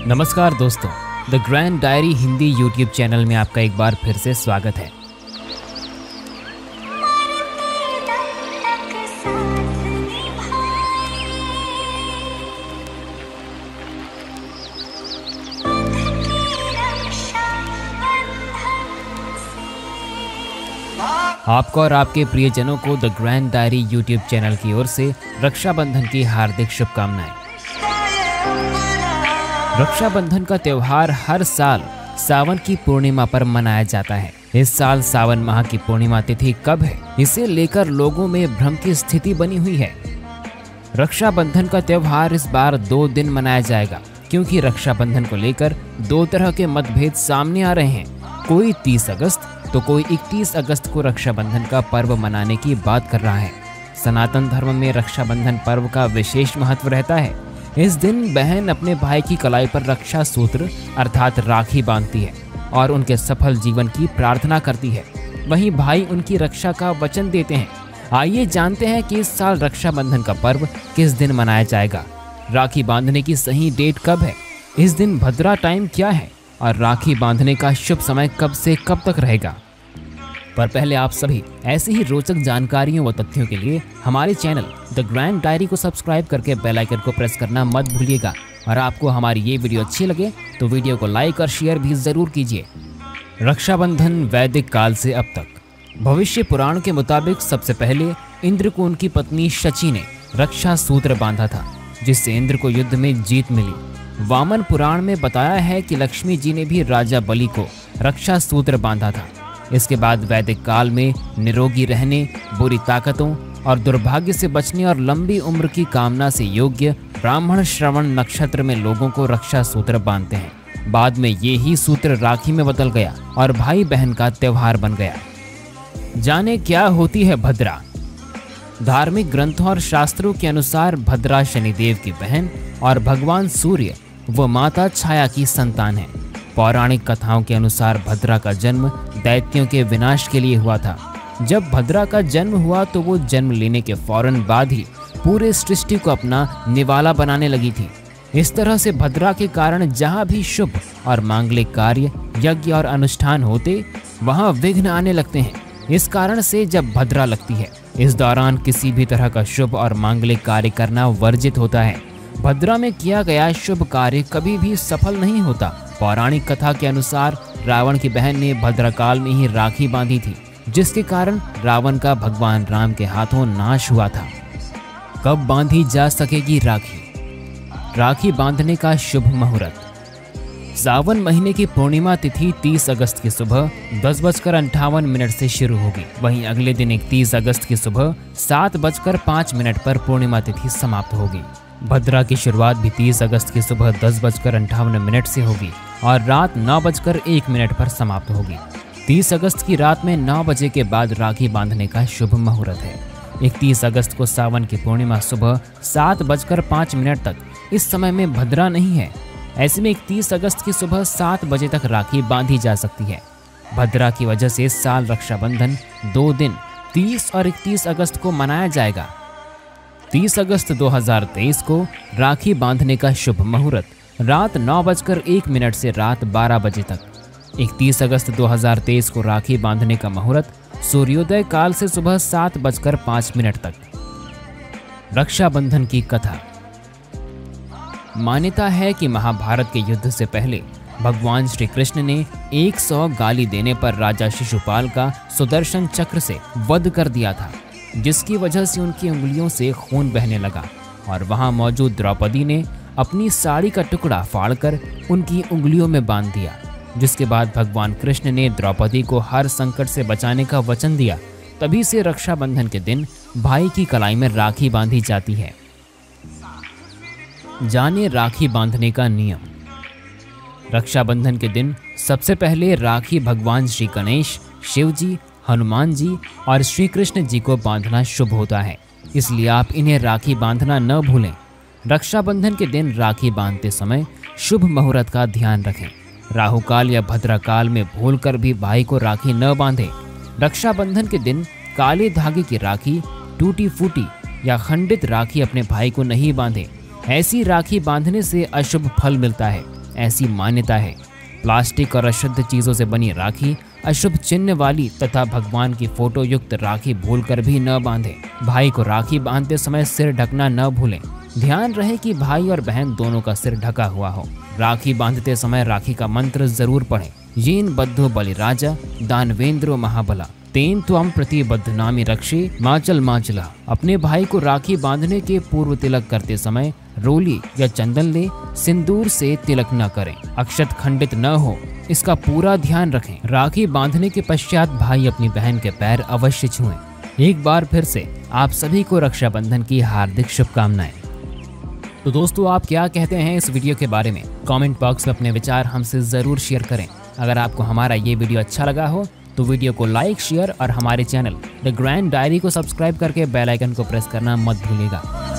नमस्कार दोस्तों, the grand diary Hindi YouTube channel में आपका एक बार फिर से स्वागत है। आपको और आपके प्रियजनों को the grand diary YouTube channel की ओर से रक्षाबंधन की हार्दिक शुभकामनाएं। रक्षाबंधन का त्योहार हर साल सावन की पूर्णिमा पर मनाया जाता है। इस साल सावन माह की पूर्णिमा तिथि कब है, इसे लेकर लोगों में भ्रम की स्थिति बनी हुई है। रक्षाबंधन का त्योहार इस बार 2 दिन मनाया जाएगा, क्योंकि रक्षाबंधन को लेकर 2 तरह के मतभेद सामने आ रहे हैं। कोई 30 अगस्त तो कोई 31 अगस्त को रक्षाबंधन का पर्व मनाने की बात कर रहा है। सनातन धर्म में रक्षाबंधन पर्व का विशेष महत्व रहता है। इस दिन बहन अपने भाई की कलाई पर रक्षा सूत्र अर्थात राखी बांधती है और उनके सफल जीवन की प्रार्थना करती है। वहीं भाई उनकी रक्षा का वचन देते हैं। आइए जानते हैं कि इस साल रक्षाबंधन का पर्व किस दिन मनाया जाएगा, राखी बांधने की सही डेट कब है, इस दिन भद्रा टाइम क्या है और राखी बांधने का शुभ समय कब से कब तक रहेगा। पर पहले आप सभी ऐसी ही रोचक जानकारियों व तथ्यों के लिए हमारे चैनल द ग्रैंड डायरी को सब्सक्राइब करके बेल आइकन को प्रेस करना मत भूलिएगा। और आपको हमारी ये वीडियो अच्छी लगे तो वीडियो को लाइक और शेयर भी जरूर कीजिए। रक्षाबंधन वैदिक काल से अब तक। भविष्य पुराण के मुताबिक सबसे पहले इंद्र को उनकी पत्नी शची ने रक्षा सूत्र बांधा था, जिससे इंद्र को युद्ध में जीत मिली। वामन पुराण में बताया है कि लक्ष्मी जी ने भी राजा बलि को रक्षा सूत्र बांधा था। इसके बाद वैदिक काल में निरोगी रहने, बुरी ताकतों और दुर्भाग्य से बचने और लंबी उम्र की कामना से योग्य ब्राह्मण श्रवण नक्षत्र में लोगों को रक्षा सूत्र बांधते हैं। बाद में ये ही सूत्र राखी में बदल गया और भाई बहन का त्योहार बन गया। जाने क्या होती है भद्रा। धार्मिक ग्रंथों और शास्त्रों के अनुसार भद्रा शनिदेव की बहन और भगवान सूर्य व माता छाया की संतान है। पौराणिक कथाओं के अनुसार भद्रा का जन्म दैत्यों के विनाश के लिए हुआ था। जब भद्रा का जन्म हुआ तो वो जन्म लेने के फौरन बाद ही पूरे सृष्टि को अपना निवाला बनाने लगी थी। इस तरह से भद्रा के कारण जहाँ भी शुभ और मांगलिक कार्य, यज्ञ और अनुष्ठान होते, वहाँ विघ्न आने लगते हैं। इस कारण से जब भद्रा लगती है, इस दौरान किसी भी तरह का शुभ और मांगलिक कार्य करना वर्जित होता है। भद्रा में किया गया शुभ कार्य कभी भी सफल नहीं होता। पौराणिक कथा के अनुसार रावण की बहन ने भद्रकाल में ही राखी बांधी थी, जिसके कारण रावण का भगवान राम के हाथों नाश हुआ था। कब बांधी जा सकेगी राखी। राखी बांधने का शुभ मुहूर्त। सावन महीने की पूर्णिमा तिथि 30 अगस्त की सुबह 10:58 से शुरू होगी। वहीं अगले दिन 31 अगस्त की सुबह 7:05 पर पूर्णिमा तिथि समाप्त होगी। भद्रा की शुरुआत भी 30 अगस्त की सुबह 10:58 से होगी और रात 9:01 पर समाप्त होगी। 30 अगस्त की रात में 9 बजे के बाद राखी बांधने का शुभ मुहूर्त है। 31 अगस्त को सावन की पूर्णिमा सुबह 7:05 तक। इस समय में भद्रा नहीं है। ऐसे में 31 अगस्त की सुबह 7 बजे तक राखी बांधी जा सकती है। भद्रा की वजह से इस साल रक्षाबंधन 2 दिन 30 और 31 अगस्त को मनाया जाएगा। 30 अगस्त 2023 को राखी बांधने का शुभ मुहूर्त रात 9:01 से रात 12 बजे तक। 31 अगस्त 2023 को राखी बांधने का मुहूर्त सूर्योदय काल से सुबह 7:05 तक। रक्षाबंधन की कथा। मान्यता है कि महाभारत के युद्ध से पहले भगवान श्री कृष्ण ने 100 गाली देने पर राजा शिशुपाल का सुदर्शन चक्र से वध कर दिया था, जिसकी वजह से उनकी उंगलियों से खून बहने लगा और वहां मौजूद द्रौपदी ने अपनी साड़ी का टुकड़ा फाड़कर उनकी उंगलियों में बांध दिया। जिसके बाद भगवान कृष्ण ने द्रौपदी को हर संकट से बचाने का वचन दिया। तभी से रक्षाबंधन के दिन भाई की कलाई में राखी बांधी जाती है। जाने राखी बांधने का नियम। रक्षाबंधन के दिन सबसे पहले राखी भगवान श्री गणेश, शिव जी, हनुमान जी और श्री कृष्ण जी को बांधना शुभ होता है, इसलिए आप इन्हें राखी बांधना न भूलें। रक्षाबंधन के दिन राखी बांधते समय शुभ मुहूर्त का ध्यान रखें। राहुकाल या भद्रकाल में भूलकर भी भाई को राखी न बांधें। रक्षाबंधन के दिन काले धागे की राखी, टूटी फूटी या खंडित राखी अपने भाई को नहीं बांधें। ऐसी राखी बांधने से अशुभ फल मिलता है। ऐसी मान्यता है। प्लास्टिक और अशुद्ध चीजों से बनी राखी, अशुभ चिन्ह वाली तथा भगवान की फोटो युक्त राखी भूलकर भी न बांधें। भाई को राखी बांधते समय सिर ढकना न भूलें। ध्यान रहे कि भाई और बहन दोनों का सिर ढका हुआ हो। राखी बांधते समय राखी का मंत्र जरूर पढ़ें। येन बद्धो बलिराजा दानवेंद्रो महाबला तेन त्वं प्रति बद्धनामी रक्षे माचल माचला। अपने भाई को राखी बांधने के पूर्व तिलक करते समय रोली या चंदन ले, सिंदूर से तिलक न करें। अक्षत खंडित न हो, इसका पूरा ध्यान रखें। राखी बांधने के पश्चात भाई अपनी बहन के पैर अवश्य छुएं। एक बार फिर से आप सभी को रक्षाबंधन की हार्दिक शुभकामनाएं। तो दोस्तों, आप क्या कहते हैं इस वीडियो के बारे में? कमेंट बॉक्स में अपने विचार हमसे जरूर शेयर करें। अगर आपको हमारा ये वीडियो अच्छा लगा हो तो वीडियो को लाइक, शेयर और हमारे चैनल द ग्रैंड डायरी को सब्सक्राइब करके बेल आइकन को प्रेस करना मत भूलिएगा।